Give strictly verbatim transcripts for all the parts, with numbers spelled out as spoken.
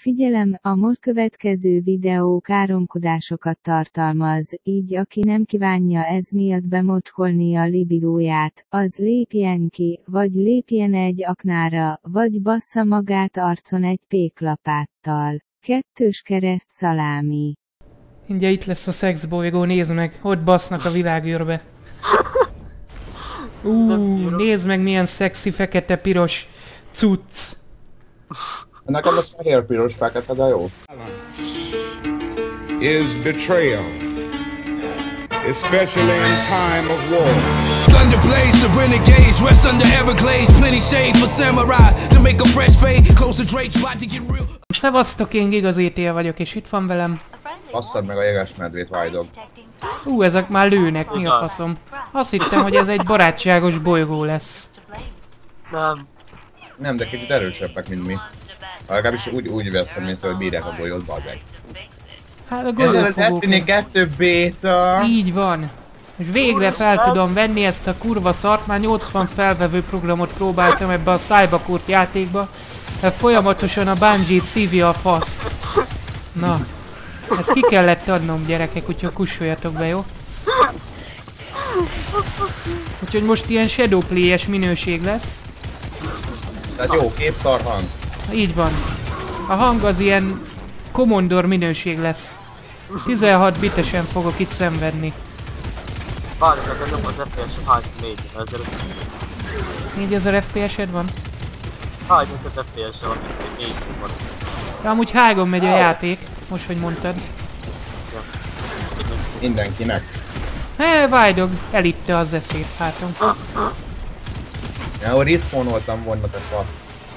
Figyelem, a most következő videó káromkodásokat tartalmaz, így aki nem kívánja ez miatt bemocskolni a libidóját, az lépjen ki, vagy lépjen egy aknára, vagy bassza magát arcon egy péklapáttal. Kettős kereszt szalámi. Mindjárt itt lesz a szexbolygó, nézd meg, ott basznak a világűrbe. Úúúú, nézd meg milyen szexi fekete-piros cucc. Nekem az fehér-piros fekete, de jó. Is betrayal, especially in time of war. Thunder blaze of renegades, rest under Everglades, plenty shade for samurai to make a fresh fade, close the drapes, about to get real. Szevasztok, én Giga zé té el vagyok, és itt van velem. Basszad meg a jegesmedvét, Vájdog. Ú, ezek már lőnek, mi a faszom? Azt hittem, hogy ez egy barátságos bolygó lesz. Nem. Nem, de kicsit erősebbek, mint mi. Legalábbis úgy, úgy veszem észre, hogy bírják a bolyót, bazzeg. Hát a Ez a golyófogók. Destiny kettő béta. Így van. És végre fel tudom venni ezt a kurva szart, már nyolcvan felvevő programot próbáltam ebbe a Cyberpunk játékba, mert folyamatosan a Bungie-t szívja a faszt. Na, ezt ki kellett adnom, gyerekek, úgyhogy kussoljatok be, jó? Úgyhogy most ilyen shadowplay-es minőség lesz. Tehát jó, képszar hang. Így van. A hang az ilyen Commodore minőség lesz. tizenhat bitesen fogok itt szenvedni. Várjuk, hogy nem az ef pé es hány négyezer. négyezer ef pé es-ed van? Hány az ef pé es-e van, mint négy van. De amúgy hágon megy a játék, most hogy mondtad. Mindenkinek. Hé, Vájdog, elitte az eszét hátom. Ja, ahol respawnoltam volna, te fasz.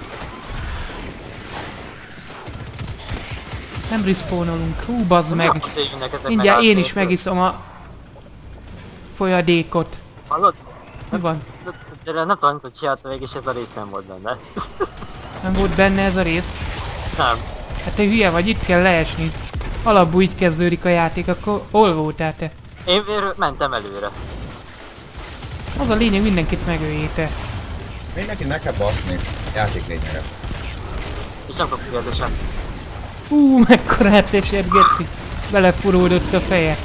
Nem respawnolunk, hú, bazd meg. Mindjárt én is megiszom a folyadékot. Hallod? Mi van? De nem tudom, hogy csinálta végig, és ez a rész nem volt benne. Nem volt benne ez a rész? Nem. Hát te hülye vagy, itt kell leesni. Alapból így kezdődik a játék, akkor hol voltál te? Én mentem előre. Az a lényeg, mindenkit megöljéte. Mindenki ne kell baszni. Játék lényege. És nem kapjuk kérdésen. Hú, mekkorát esett, geci. Belefuródott a feje.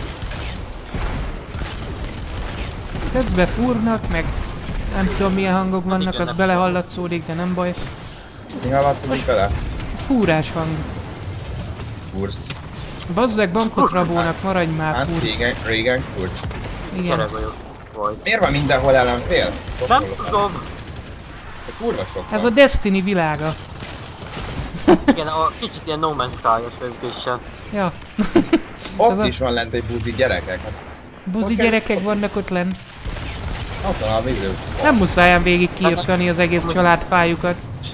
Közben fúrnak, meg nem tudom milyen hangok vannak, az belehallatszódik, de nem baj. Mi hallatszódik vele? Fúrás hang. Fursz. Bazzeg, bankot rabónak, maradj már, Hát fúrsz. régen, régen kurcs. Igen. Miért van mindenhol ellenfél? Nem tudom. De kurva sok Ez a van. Destiny világa. Igen, a kicsit ilyen No Man's Sky-os végzéssel. Ja. Ott a- is van lent egy buzi gyerekek. Hát, Buzi Oké. gyerekek vannak ott lenn. ott van a víző. Nem muszáján végig kiirtani az egész családfájukat.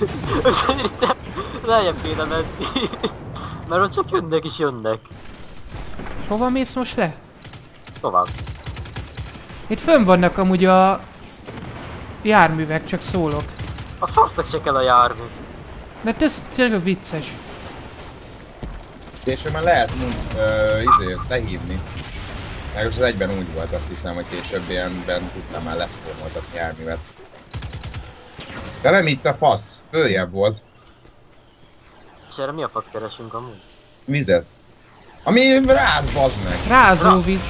Lejjebb kéne menni. Mert ott csak jönnek is jönnek. És hova mész most le? Tovább. Itt fönn vannak amúgy a járművek, csak szólok. A fasznak se kell a jármű. De ez tényleg vicces. Később már lehet uh, izé, lehívni. Meg az egyben úgy volt, azt hiszem, hogy később ilyenben tudtam már leszformoltatni járművet. De nem itt a fasz, följebb volt. És erre mi a fasz keresünk amúgy? Vizet. Ami ráz, bazd meg. Rázóvíz.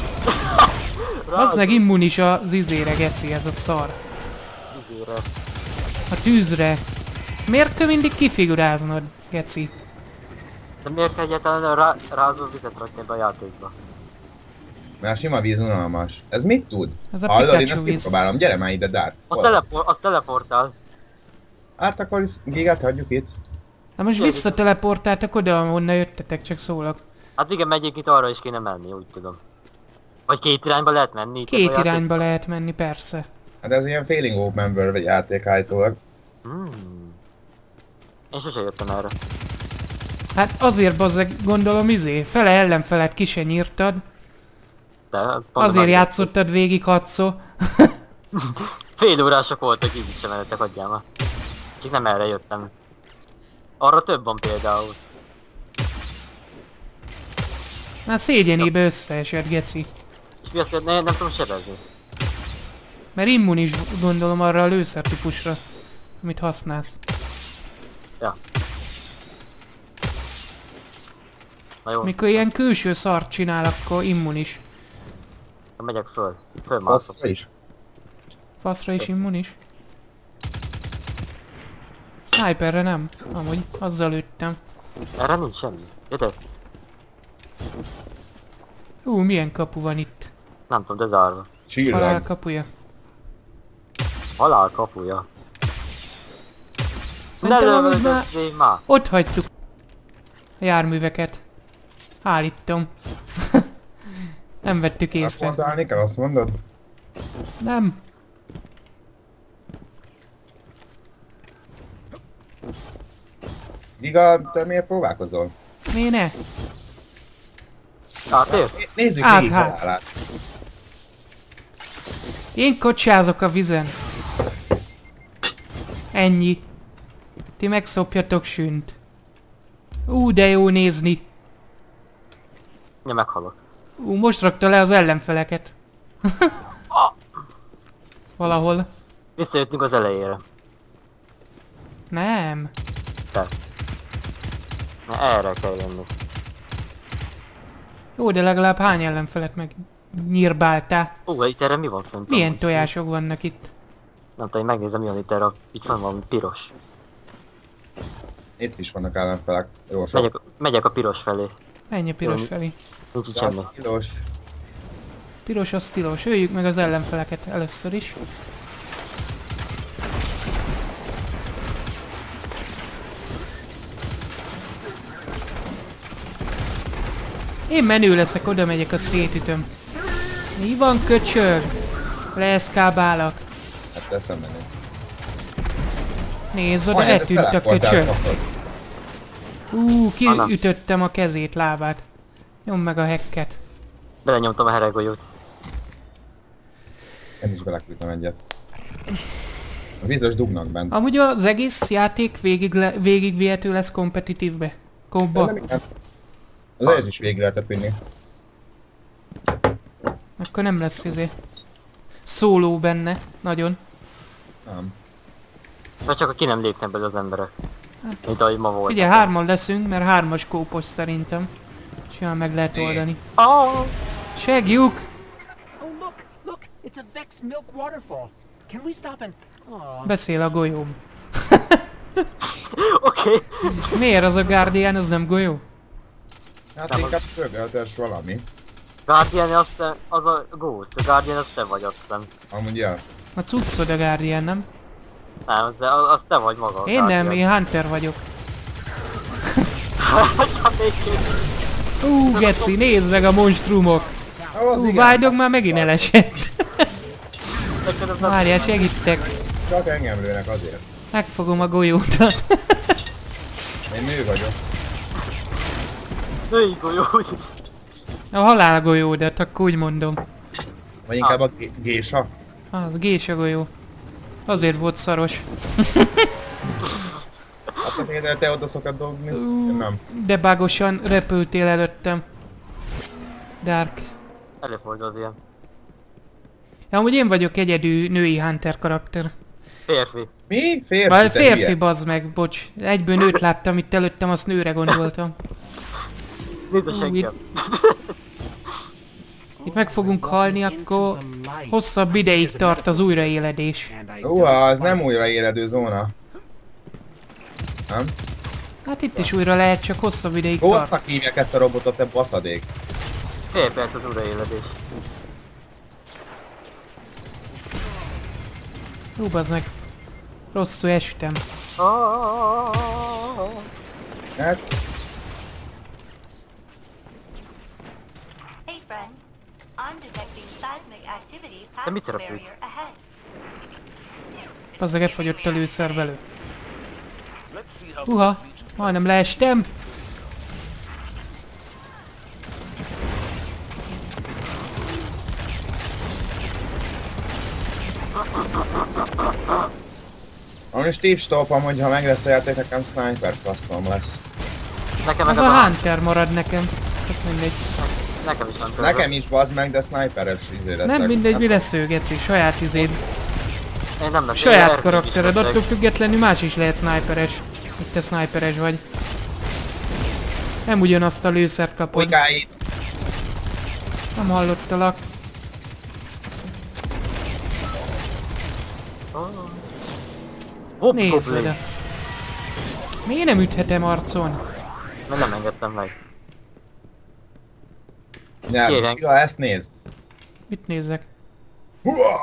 Az meg immunis az izére, geci, ez a szar. Izére. A tűzre. Miért kell mindig kifiguráznod, geci? De miért kell egyáltalán rá, rázó vizet rakni ebbe a játékba? Mert a sima víz unalmas. Ez mit tud? Ez a Hallod, én Pikachu ezt víz. kipróbálom. Gyere már ide, Dark. Az, telepor az teleportál. Hát akkor Gigát hagyjuk itt. Na most visszateleportáltak oda, ahonnan jöttetek, csak szólok. Hát igen, megyünk itt arra is kéne menni, úgy tudom. Vagy két irányba lehet menni itt Két ebbe a irányba lehet menni, persze. Hát ez ilyen failing open world játék állítólag. Hmm. Én sose jöttem erre. Hát azért bazzeg, gondolom izé, fele ellenfelet ki se nyírtad. De, Azért játszottad végig hatszor. Fél órások voltak, így sem menettek, adjál már. Csak nem erre jöttem. Arra több van például. Már szégyenébe összeesett, geci. És mi azt ne, nem tudom sebezni. Mert immunis gondolom arra a lőszertípusra, amit használsz. Ja. Na jó, Mikor ilyen külső szart csinál, akkor immunis. megyek föl. Fölmászok. Faszra is. Faszra is immunis. Sniperre nem. Amúgy, azzal lőttem. Erre nincs semmi. Jöttek? Ú, milyen kapu van itt. Nem tudom, de zárva. Halál Csillag. kapuja. Halál kapuja. Ne Szerintem amúgy már lövöldözzél már! ott hagytuk a járműveket. Állítom. Nem vettük Azt észre. mondani kell, azt mondod? Nem. Giga, te miért próbálkozol? Mi ne? Átért? Né- Nézzük Át, végig hát. halálát. Én kocsázok a vizen. Ennyi. Ti megszopjatok sünt. Ú, de jó nézni. Ja, meghalok. Ú, most rakta le az ellenfeleket. Valahol. Visszajöttünk az elejére. Nem. Te. Na erre kell jönni. Jó, de legalább hány ellenfelet meg nyírbáltál. Ó, itt erre mi van fönt? Milyen amúgy? tojások vannak itt? Nem tudom, én megnézem mi van itt erre. Itt van valami piros. Itt is vannak ellenfelek. Jó sok. Megyek, megyek a piros felé. Menj a piros Jó. felé. Nincs itt semmi. Az tilos. Piros az tilos. Öljük meg az ellenfeleket először is. Én menő leszek, oda megyek, a szétütöm. Mi van, köcsög? Leeszkábálak. Hát teszem menni. Nézd, oda Majdnem ezt eltűnt a teleportált, köcsög. faszod. Ú, Anna. kiütöttem a kezét, lábát. Nyom meg a hacket. Belenyomtam a heregolyót. Én is beleküldtem egyet. A vízes dugnak bent. Amúgy az egész játék végig, le, végig vihető lesz kompetitívbe. De Kóba. nem igen. Az egyet is végig lehetett vinni. Akkor nem lesz izé. Szóló benne. Nagyon. Nem. Vagy csak ki nem lépnek belőle az emberek. Mint ahogy ma volt. Figyelj, hárman leszünk, mert hármas kópos szerintem. És olyan meg lehet oldani. Oh! Segjük! Oh, look, look, it's a Vex milk waterfall. Can we stop and... Aw. Beszél a golyóm. Oké. Miért az a Guardian, az nem golyó? Hát inkább szögeltes valami. Guardian az, te, az a Ghost. A Guardian az te vagy, azt hiszem. Amúgy ja. A cuccod a Guardian, nem? Nem, az, az, az te vagy maga. a Én nem, Guardian. én Hunter vagyok. Hát még két. Ú, geci, nézd meg a monstrumok! Az Ú, igen. Vájdog már megint elesett. Neked az a Várjál, segítek. Csak engem lőnek azért. Megfogom a golyót. Én nő vagyok. női golyó. A halálgolyódat, akkor úgy mondom. Vagy inkább a gé- gésa. Az gésa golyó. Azért volt szaros. Hát például te oda szokod dobni. Én nem. De bágosan repültél előttem. Dark. Előfordul az ilyen. Ja, amúgy én vagyok egyedül női Hunter karakter. Férfi. Mi? Férfi? Vagy te férfi, hülye. bazd meg, bocs. Egyből nőt láttam itt előttem, azt nőre gondoltam. Nézd a Ú, seggem. Itt meg fogunk halni, akkor hosszabb ideig tart az újraéledés. And I Ó, don't az nem újra éledő zóna. Nem? Hát itt is újra lehet, csak hosszabb ideig tart. Ghostnak hívják ezt a robotot, te baszadék. Fél perc az újraéledés. Hú, bazd meg. Rosszul estem. Oh, Hát, Hey friends, I'm detecting seismic activity De past mit the repülsz? barrier ahead. Bazd meg, elfogyott a lőszer belő. Uha, majdnem leestem. amúgy Steve Stopam, hogy ha meg lesz a játék, nekem sniper custom lesz. Nekem Az meg a az a... Hunter marad nekem. Csak mindegy. Nekem is van tőle. Nekem is bazd meg, de sniperes izé leszek. Nem mindegy, mi lesz ő, geci. Saját izéd. Én nem lesz. Saját én karaktered, leszek. attól függetlenül más is lehet sniperes. Itt te sniperes vagy. Nem ugyanazt a lőszert kapod. Pulykáit! Nem hallottalak. Hopp, Nézd goblin. oda. Miért nem üthetem arcon? Mert nem engedtem meg. Nyár, Kérem. ja, ezt nézd! Mit nézzek? Hua!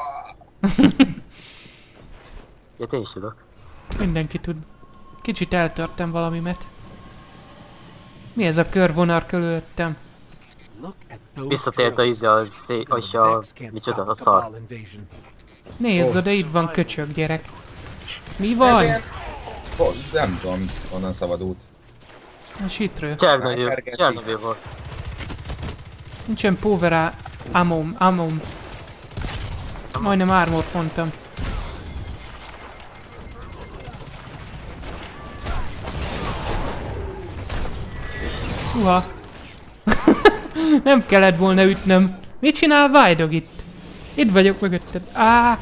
Ilyet én is tudok. Mindenki tud. Kicsit eltörtem valamimet. Mi ez a körvonal körülöttem? Look at those Visszatért a drills. ide a szé... The és a... Vex can't micsoda, a stop the szar. Cabal invasion. Nézd oda, itt van köcsög gyerek. Mi van? Oh, nem tudom, honnan szabadult. A sitről. Csernobyl, Elkergeti. Csernobyl volt. Nincsen power amom, amom. Majdnem armort mondtam. Uha. Nem kellett volna ütnöm. Mit csinál Vajdog itt? Itt vagyok mögötted. Á.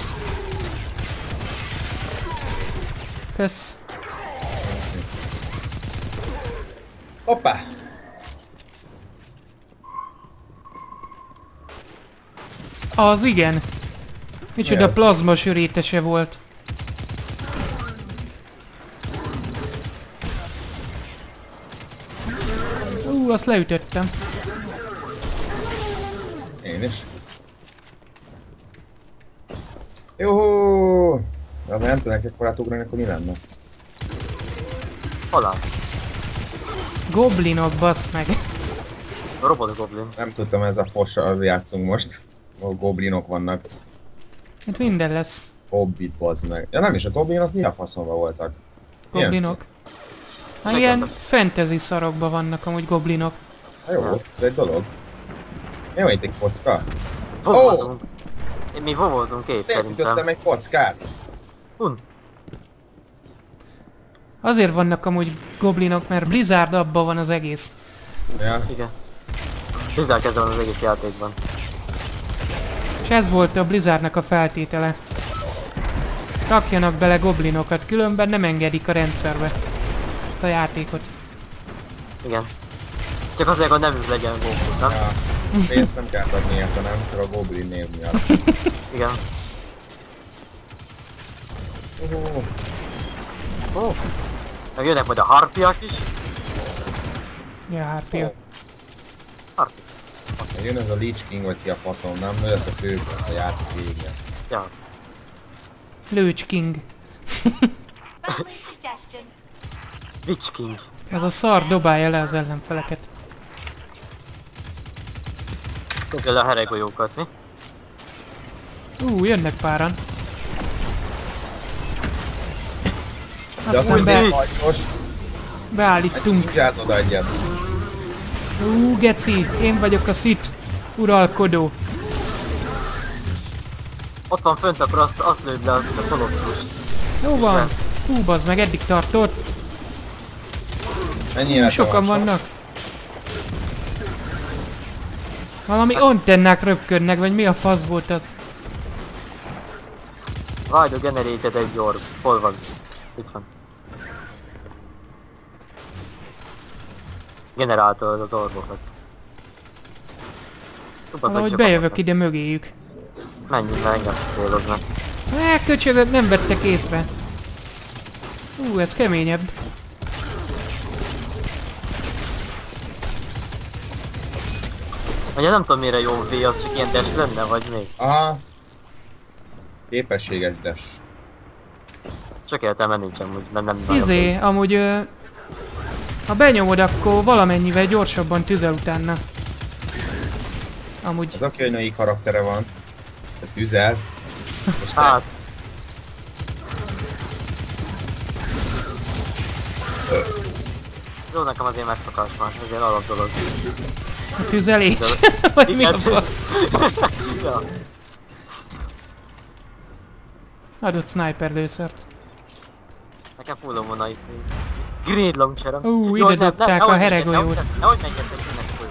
Kösz. Hoppá! Az igen. Micsoda Mi az? plazma sörétese volt. Ú, azt leütöttem. Én is. Juhú! De azért nem tudnak ekkorát ugrani, akkor mi lenne? Halál. Goblinok, bassz meg. Robot goblin. Nem tudtam, ez a fossal játszunk most. Ahol goblinok vannak. Itt minden lesz. Hobbit, bazd meg. Ja nem is, a goblinok mi a faszomba voltak? Milyen? Goblinok. Hát ilyen fantasy szarokban vannak amúgy goblinok. Hát jó, ez egy dolog. Mi van itt egy kocka? Vovózunk. Mi vovózunk két Miért ütöttem szerintem. egy kockát? Hun. Azért vannak amúgy goblinok, mert Blizzard abban van az egész. Ja. Igen. Blizzard kezdve van az egész játékban. És ez volt a Blizzardnak a feltétele. Rakjanak bele goblinokat, különben nem engedik a rendszerbe ezt a játékot. Igen. Csak azért, hogy nevük legyen Goku, nem? Ja. Pénzt nem kell adni érte, nem? Csak a goblin név miatt. Igen. Oh. Oh. Meg jönnek majd a harpiak is. Ja, hárpia. Harpi. Jön ez a Lich King, vagy ki a faszom, nem? Ő lesz a fő, lesz a játék vége. Ja. Lőcs King. Friendly suggestion. Witch King. Ez a szar dobálja le az ellenfeleket. Tudja le a heregolyókat, mi? Ú, jönnek páran. De Azt az hiszem úgy be, hajtos, beállítunk. nincs oda egyet. Ú, geci, én vagyok a Sith uralkodó. Ott van fönt, akkor azt, azt lőd le azt a kolosszust. Jó van. Hú, bazd meg, eddig tartott. Ennyi élete Sokan van, vannak. Valami antennák röpködnek, vagy mi a fasz volt az? Vajdo generated egy orb. Hol van? Itt van. Generáltad az orbokat. Tudod, Valahogy hogy bejövök ide mögéjük. Menjünk, mert engem céloznak. Há, köcsögök, nem vettek észre. Ú, ez keményebb. Ugye nem tudom mire jó V, az csak ilyen dash lenne, vagy még? Aha. Képességes dash. Csak értelme nincsen, úgy, mert nem nagyon Izé, amúgy ö, ha benyomod, akkor valamennyivel gyorsabban tüzel utána. Amúgy. Az aki, hogy női karaktere van. Tehát üzel. És te- Hát, jó, nekem azért megszokás van, ez ilyen alap dolog. A tüzelés? Vagy mi a Igen. fasz? Ja. Adott sniper lőszert. Nekem fullon van a itt. Grenade launcherem. Ú, Jó, ide ne- dobták ne- a nehogy menjen, heregolyót. nehogy- Nehogy menjetek innen föl.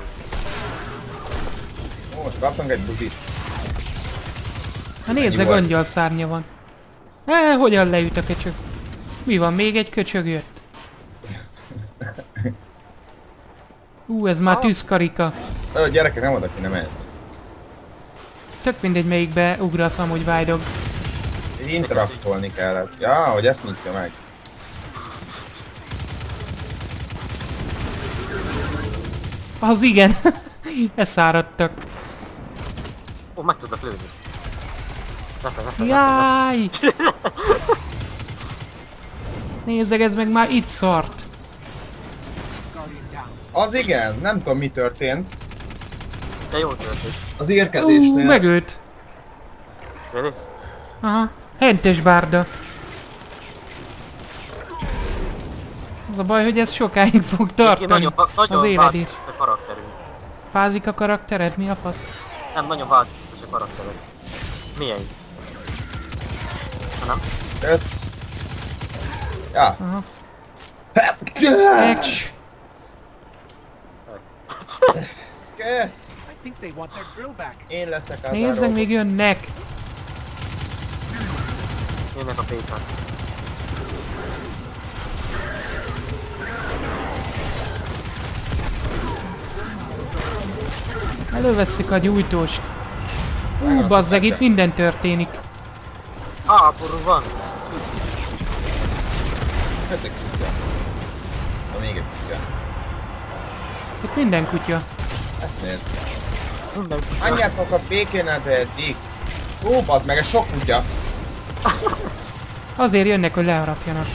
Most kaptunk egy buzit. Ha nézzek, volt? angyal szárnya van. Há, hogyan leüt a köcsög? Mi van, még egy köcsög jött? Ú, ez már tűzkarika. Ö, gyerekek, nem oda kéne menni. Tök mindegy melyikbe ugrasz amúgy vájdog. Interaktolni kellett. Ja, hogy ezt nyitja meg. Az igen. Elszáradtak. Ó, meg tudok lőni. Nefe, nefe, Jaj! Nézzek, ez meg már itt szart. Az igen, nem tudom mi történt. De jó történt. Az érkezésnél. Ú, megőt. Really? Aha. Hentes bárda. Az a baj, hogy ez sokáig fog tartani. Nagyon, nagyon az éledés. a karakterünk. Fázik a karaktered? Mi a fasz? Nem, nagyon változatos a karaktered. Milyen? Ha nem? Kösz. Ja. Aha. Eks. Kösz. I think they want their drill back. Én leszek az Nézzek, még jönnek. Jönnek a pékák. Előveszik a gyújtóst. Ú, bazzeg, itt minden történik. Háború van! Kötek kutya. Na még egy kutya. Itt minden kutya. Ezt nézd. Minden Anyjátok a békén eddig. Ó, bazd meg, ez sok kutya. Azért jönnek, hogy leharapjanak.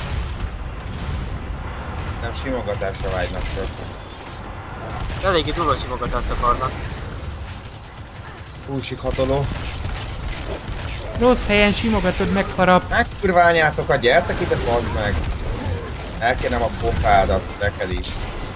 Nem simogatásra vágynak csak. Eléggé durva simogatást akarnak. Húsikhatoló. Rossz helyen simogatod, megharap. Megkurváljátok a gyertek ide, bazd meg. Elkérem a pofádat, neked is.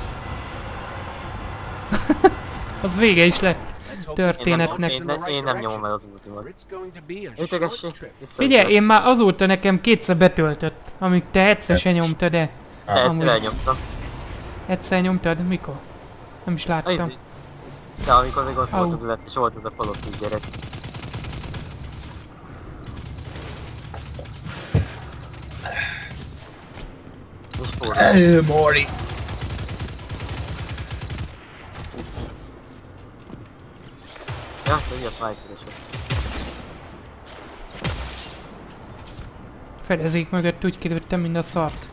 Az vége is lett. Történetnek. Én, nem, én, én nem nyomom el az ultimot. Ütögessék. Figyelj, én már azóta nekem kétszer betöltött, amíg te egyszer se nyomtad, de... Te egyszer elnyomtam. Egyszer nyomtad? Mikor? Nem is láttam. De amikor még ott voltunk illet, és volt az a falottis gyerek. Ő, Mori. Ja, hogy ilyet májtődösök. Fedezék mögött úgy kilőttem, mint a szart.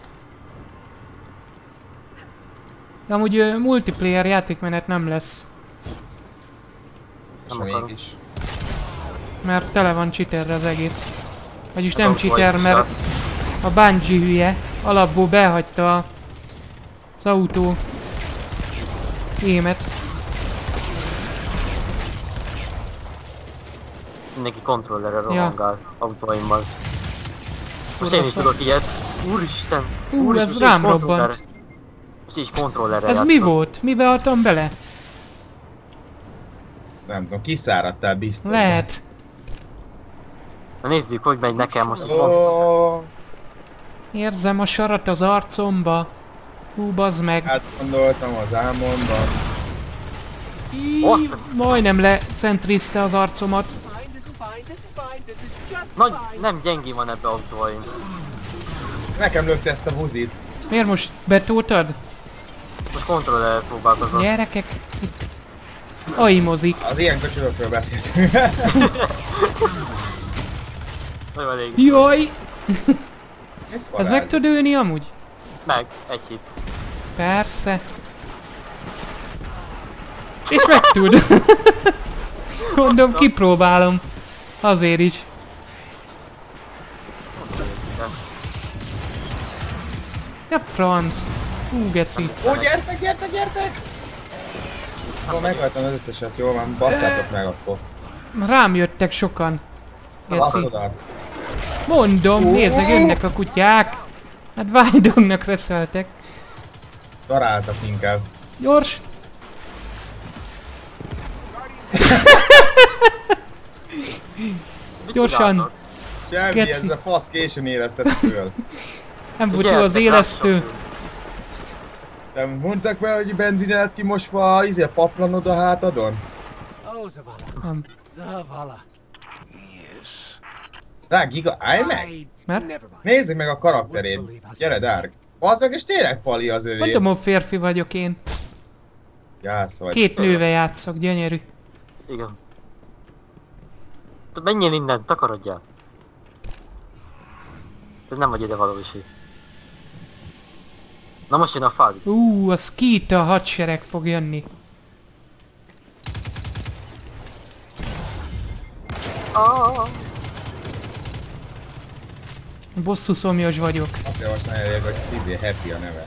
De amúgy uh, multiplayer játékmenet nem lesz. Nem mégis. Mert tele van cheaterre az egész. Vagyis nem cheater, mert a Bungie hülye alapból behagyta az autó émet. Mindenki kontrollerre rohangál autóimmal. Most én is szar. tudok ilyet. Úristen! Ú, Úristen, ez rám kontroller- robbant. Most így kontrollerre Ez játszom. mi volt? Mibe adtam bele? Nem tudom, kiszáradtál biztos. Lehet. Na nézzük, hogy megy nekem most. Oh, Érzem a sarat az arcomba. Hú, bazd meg. hát gondoltam az álmomban. Íí, majdnem lecentrizte az arcomat. Nagy, nem gyengén van ebbe autóim. Nekem lökte ezt a buzit. Miért most betótad? Most kontrollerre próbálkozom. Gyerekek, itt aimozik. Az ilyen köcsögökről beszéltünk. Nagyon elég. Jaj! Ez Varázs. meg tud ülni amúgy? Meg, egy hit. Persze. És meg tud. Mondom, kipróbálom. Azért is. Ja, franc. Hú, geci. Ó, gyertek, gyertek, gyertek! Akkor meghaltam az összeset, jól van, basszátok meg akkor. Rám jöttek sokan. Geci. Basszodat. Mondom, nézzek, jönnek a kutyák. Hát vájdognak reszeltek. Daráltak inkább. Gyors! Gyorsan! Semmi, Geci. ez a fasz későn érezted föl. Nem volt jó az élesztő. Nem mondtak be, hogy benzinet kimosva izé a paplanod a hátadon? Oh, Zavala. Nem. Zavala. Dárg, Giga, állj meg! I Mert? never mind. Nézzük meg a karakterét. Gyere, Dárg. Az meg, és tényleg Pali az övé. Mondom, hogy férfi vagyok én. Gász vagy. Két nővel játszok, gyönyörű. Igen. Menjél innen, takarodjál. Ez nem vagy ide valósi. Na most jön a fád. Ú, a Skeeta hadsereg fog jönni. Ah. Bosszú szomjas vagyok. Azt javaslom, hogy tízé happy a neve.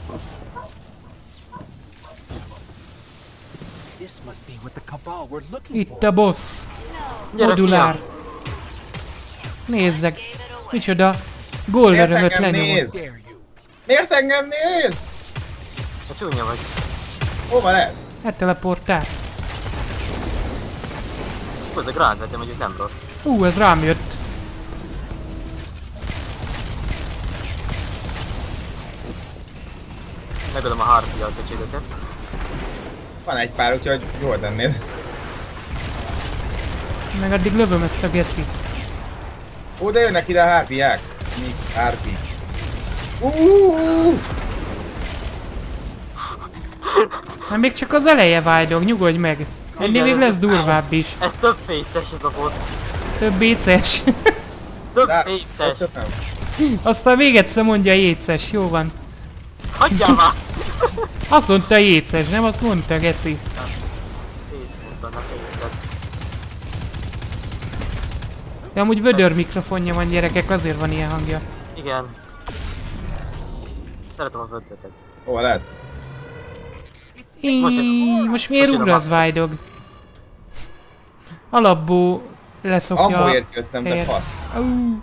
This must be what the Cabal were looking Itt for. a boss. Gyere, Modulár. fiam. Nézzek. Micsoda. Golverömöt engem lenyomott. néz? Dare you? Miért engem néz? Te csúnya vagy. Hova lehet? Hát teleportál. Hozd a gránvetem, hogy ez nem rossz. Ú, ez rám jött. Megölöm a hárfiat a cségeket. Van egy pár, úgyhogy jól tennéd. Meg addig lövöm ezt a gecit. Ó, de jönnek ide a hárpiák. Mi hárpi? Uuuuh! Hát még csak az eleje vágydog, nyugodj meg. Ennél még lesz durvább is. Ez több féces ez a bot. Több éces. Több De, féces. köszönöm. Aztán még egyszer mondja éces, jó van. Hagyjál már! Azt mondta éces, nem azt mondta geci. Fész mondtanak éjszak. De amúgy vödör mikrofonja van gyerekek, azért van ilyen hangja. Igen. Szeretem az ötletet. Hova lehet? Íííí, most miért Most jön a ugrasz vágydog? Alapból leszokja Abból a ért jöttem, de helyet. fasz. Ú,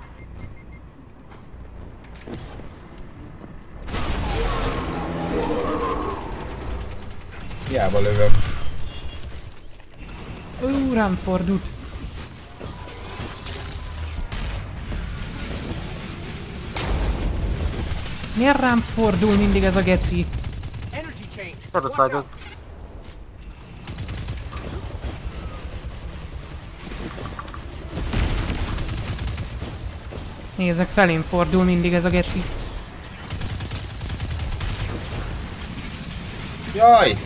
Hiába lövöm. ú, rám fordult. Miért rám fordul mindig ez a geci? Energy change. Szervusz Watch vágyok. out. Nézzek, felém fordul mindig ez a geci. Jaj!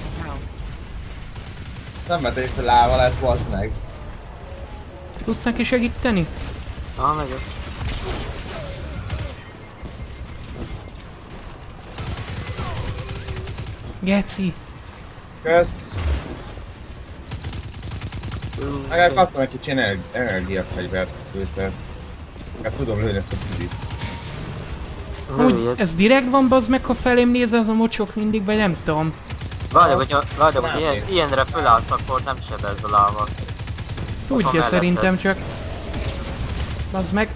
Nem vett észre, láva lett, baszd meg. Tudsz neki segíteni? Ah, megyek. Geci. Kösz. Legalább kaptam egy kicsi energi energiafegyvert ősszel. Hát tudom lőni ezt a tüzit. Úgy, Rövid. ez direkt van bazd meg, ha felém néz ez a mocsok mindig, vagy nem tudom. Várjak, hogy, várjak, hogy Nem ilyen, néz. ilyenre fölállsz, akkor nem sebez a láva. Tudja melletted. szerintem csak. Bazd meg.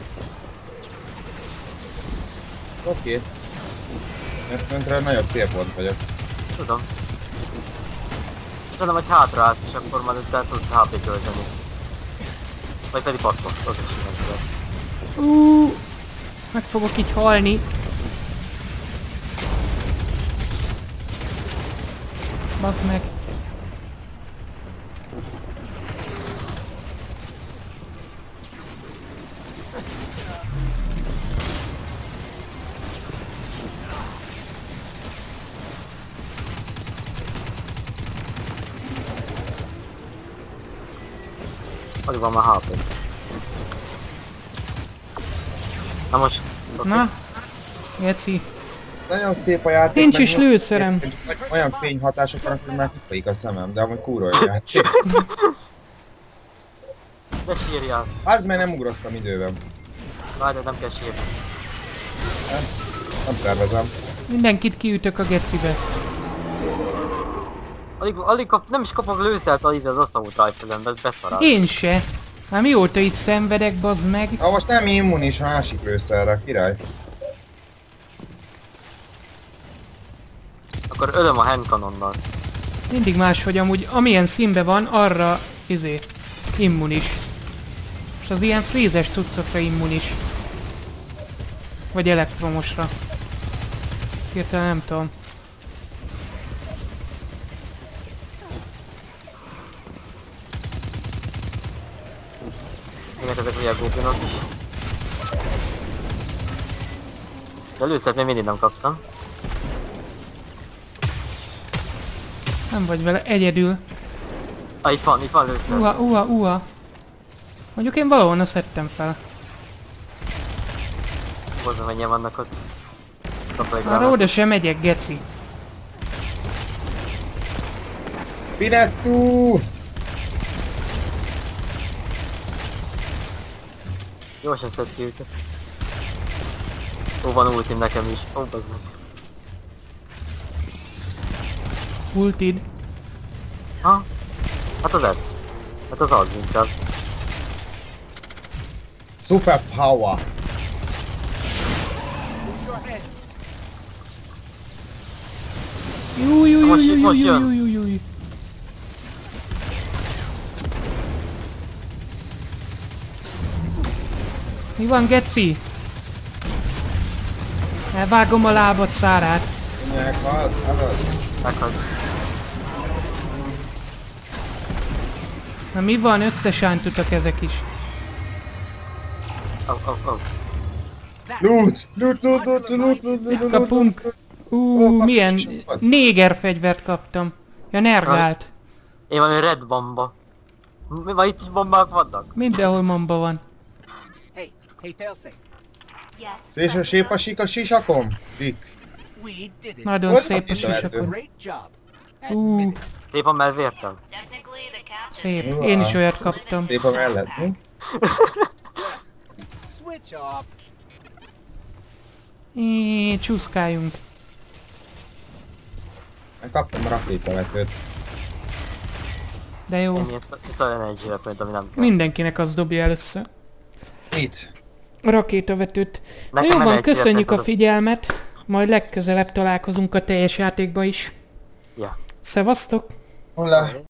Oké. Ezt öntre nagyobb célpont vagyok. Tudom. Tudom, hogy hátraállsz, és akkor majd utána tudsz há pé tölteni. Vagy pedig passzol, az is ilyen tudod. Ú, meg fogok így halni. Bazd meg. Alig van már há pé. Na most... Na. Geci. Nagyon szép a játék. Nincs meg is most- lőszerem. Olyan fényhatások vannak, hogy már kifolyik a szemem, de amúgy kurva jó játék. Ne sírjál. Az meg nem ugrottam időben. Várj, nem kell sírni. Nem tervezem. Mindenkit kiütök a gecibe. Alig, alig kap, nem is kapok lőszert az az assault rifle-en, de beszarál. Én se. Már mióta itt szenvedek, bazd meg. Na most nem immunis a másik lőszerre, király. Akkor ölöm a handcanonnal. Mindig máshogy amúgy, amilyen színbe van, arra, izé, immunis. És az ilyen frézes cuccokra immunis. Vagy elektromosra. Hirtelen nem tudom. Minek ezek ugye a goblinok is. De lőszert még mindig nem kaptam. Nem vagy vele egyedül. Ah, itt van, itt van lőszer. Ua, ua, ua. Mondjuk én valahonnan szedtem fel. Hozzá mennyien vannak ott. Arra oda sem megyek, geci. Pinettu! Jó sem szed ki őket. Ó, van ultim nekem is. Ó, bazd meg. Ultid. Ha? Hát az ez. Hát az az inkább. Super power! Jú, jú, jú, Most- jú, jú, most jú, jön. jú, jú, jú, jú. Mi van, geci? Elvágom a lábad szárát. Mindjárt az, az az. Meghag. Na mi van, összesántutak ezek is. Au, au, au. Loot! Loot, loot, loot, loot, loot, loot, loot, Kapunk. Ú, milyen néger fegyvert kaptam. Ja, nergált. Én valami red bomba. Mi van, itt is bombák vannak? Mindenhol mamba van. Hey, hey, failsafe. Yes. Szélső sépa sika sisakom? Sik. We did it. Nagyon Hogy szép a van itt sisakon. Great job. Ú, Szép a melvértem. Technically, the captain. szép. Én is olyat kaptam. Szép a mellett, mi? Switch off. Í, csúszkáljunk. Kaptam rakétavetőt. De jó. Én ilyen olyan energy weapon, ami nem kell. Mindenkinek az dobja először. Mit? A rakétavetőt. Na Nekem jó nem van, egy köszönjük a hihetetlen- figyelmet. Majd legközelebb találkozunk a teljes játékba is. Ja. Szevasztok! Hola.